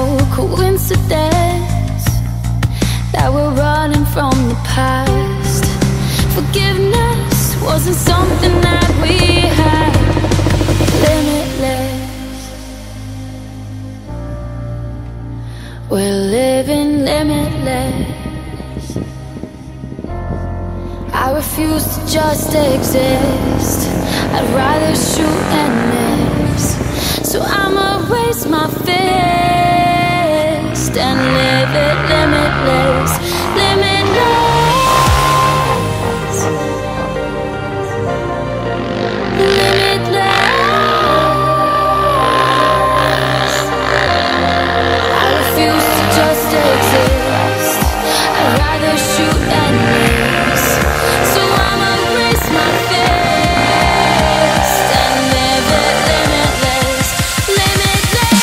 coincidence that we're running from the past. Forgiveness wasn't something that we had. Limitless, we're living limitless. I refuse to just exist. I'd rather shoot and miss. So I'ma raise my fist and live it limitless, limitless, limitless. I refuse to just exist. I'd rather shoot and miss. So I'ma raise my fist and live it limitless, limitless.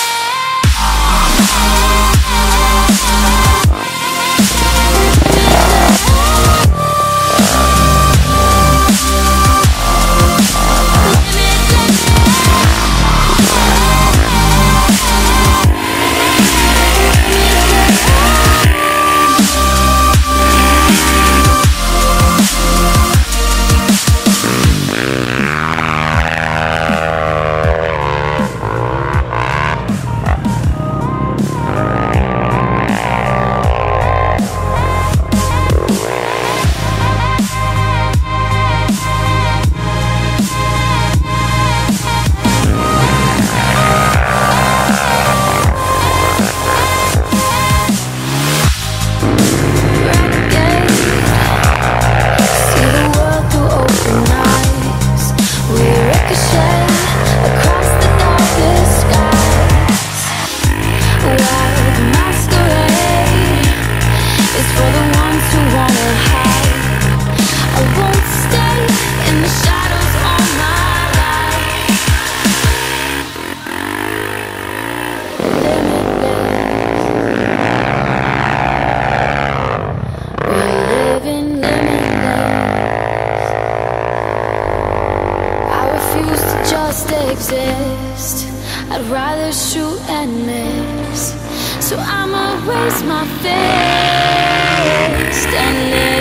Exist. I'd rather shoot and miss. So I'ma raise my fist and live